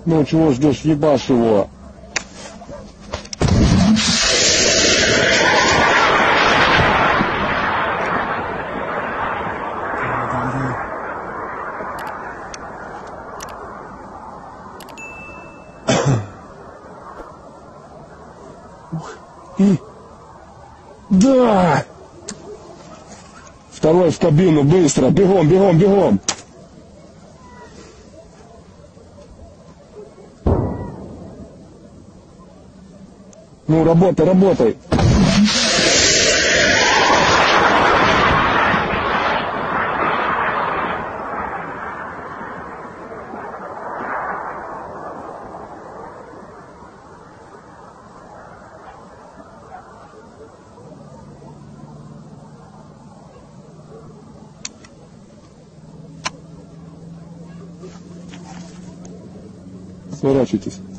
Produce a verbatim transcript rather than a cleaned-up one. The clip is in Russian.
Ну, чего ждешь, ебашь его. И... Да! Второй в кабину, быстро, бегом, бегом, бегом! Ну, работай, работай! Сворачивайтесь.